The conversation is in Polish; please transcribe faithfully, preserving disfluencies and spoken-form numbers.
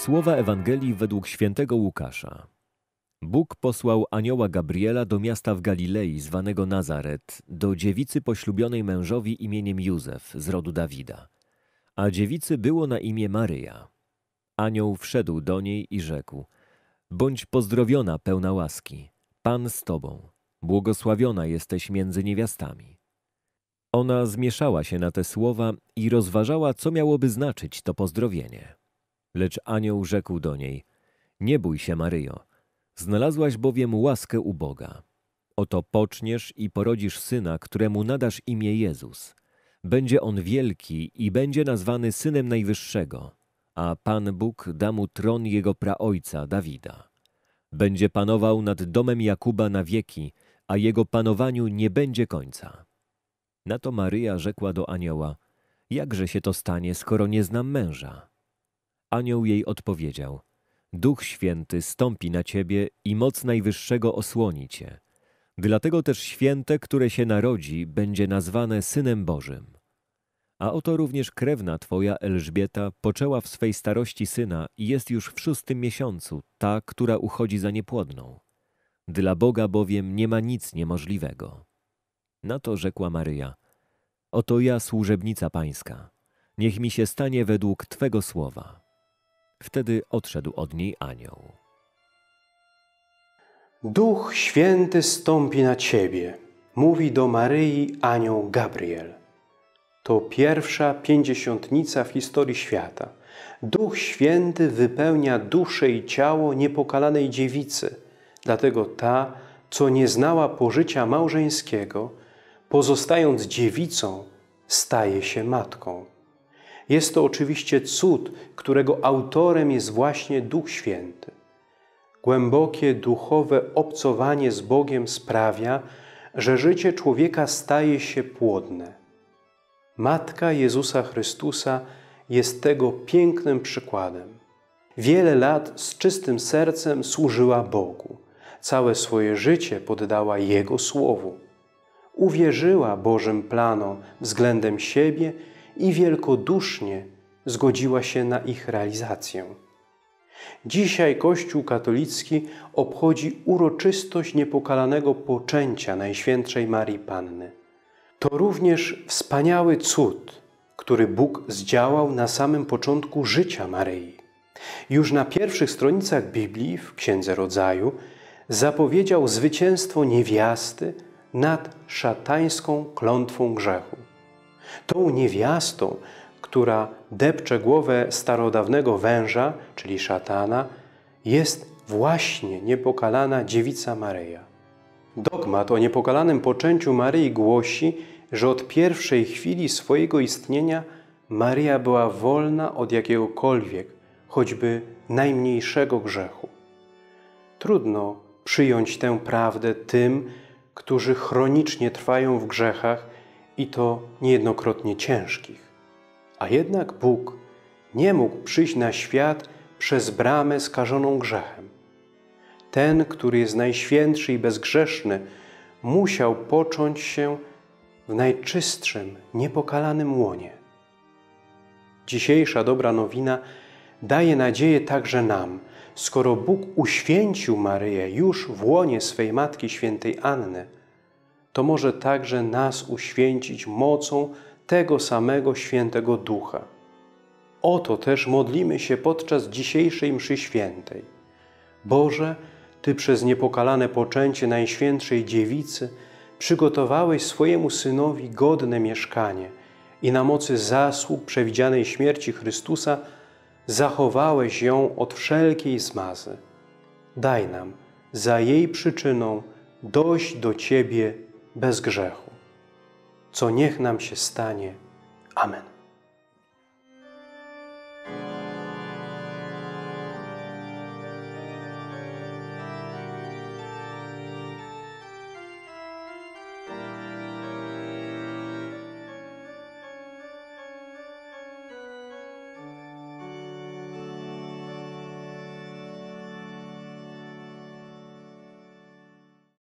Słowa Ewangelii według świętego Łukasza. Bóg posłał anioła Gabriela do miasta w Galilei zwanego Nazaret, do dziewicy poślubionej mężowi imieniem Józef z rodu Dawida. A dziewicy było na imię Maryja. Anioł wszedł do niej i rzekł: bądź pozdrowiona, pełna łaski, Pan z tobą, błogosławiona jesteś między niewiastami. Ona zmieszała się na te słowa i rozważała, co miałoby znaczyć to pozdrowienie. Lecz anioł rzekł do niej: nie bój się, Maryjo, znalazłaś bowiem łaskę u Boga. Oto poczniesz i porodzisz syna, któremu nadasz imię Jezus. Będzie on wielki i będzie nazwany Synem Najwyższego, a Pan Bóg da mu tron jego praojca Dawida. Będzie panował nad domem Jakuba na wieki, a jego panowaniu nie będzie końca. Na to Maryja rzekła do anioła: jakże się to stanie, skoro nie znam męża? Anioł jej odpowiedział: Duch Święty stąpi na ciebie i moc Najwyższego osłoni cię. Dlatego też święte, które się narodzi, będzie nazwane Synem Bożym. A oto również krewna twoja Elżbieta poczęła w swej starości syna i jest już w szóstym miesiącu, ta, która uchodzi za niepłodną. Dla Boga bowiem nie ma nic niemożliwego. Na to rzekła Maryja: oto ja, służebnica pańska, niech mi się stanie według twego słowa. Wtedy odszedł od niej anioł. Duch Święty stąpi na ciebie, mówi do Maryi anioł Gabriel. To pierwsza pięćdziesiątnica w historii świata. Duch Święty wypełnia duszę i ciało niepokalanej dziewicy. Dlatego ta, co nie znała pożycia małżeńskiego, pozostając dziewicą, staje się matką. Jest to oczywiście cud, którego autorem jest właśnie Duch Święty. Głębokie duchowe obcowanie z Bogiem sprawia, że życie człowieka staje się płodne. Matka Jezusa Chrystusa jest tego pięknym przykładem. Wiele lat z czystym sercem służyła Bogu. Całe swoje życie poddała Jego Słowu. Uwierzyła Bożym planom względem siebie i wielkodusznie zgodziła się na ich realizację. Dzisiaj Kościół katolicki obchodzi uroczystość niepokalanego poczęcia Najświętszej Maryi Panny. To również wspaniały cud, który Bóg zdziałał na samym początku życia Maryi. Już na pierwszych stronicach Biblii, w Księdze Rodzaju, zapowiedział zwycięstwo niewiasty nad szatańską klątwą grzechu. Tą niewiastą, która depcze głowę starodawnego węża, czyli szatana, jest właśnie niepokalana dziewica Maryja. Dogmat o niepokalanym poczęciu Maryi głosi, że od pierwszej chwili swojego istnienia Maryja była wolna od jakiegokolwiek, choćby najmniejszego grzechu. Trudno przyjąć tę prawdę tym, którzy chronicznie trwają w grzechach i to niejednokrotnie ciężkich. A jednak Bóg nie mógł przyjść na świat przez bramę skażoną grzechem. Ten, który jest najświętszy i bezgrzeszny, musiał począć się w najczystszym, niepokalanym łonie. Dzisiejsza dobra nowina daje nadzieję także nam, skoro Bóg uświęcił Maryję już w łonie swej Matki Świętej Anny, to może także nas uświęcić mocą tego samego Świętego Ducha. O to też modlimy się podczas dzisiejszej mszy świętej. Boże, Ty przez niepokalane poczęcie Najświętszej Dziewicy przygotowałeś swojemu Synowi godne mieszkanie i na mocy zasług przewidzianej śmierci Chrystusa zachowałeś ją od wszelkiej zmazy. Daj nam za jej przyczyną dojść do Ciebie bez grzechu. Co niech nam się stanie. Amen.